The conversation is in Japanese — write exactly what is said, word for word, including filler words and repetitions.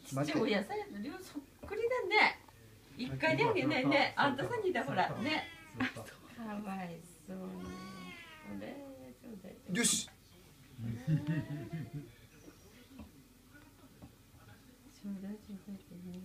父親さんとそっくりだね。一回だけね、ね、あんたさんにだほらね。かわいそうね。 よし。 ちょうだいちょうだいってね。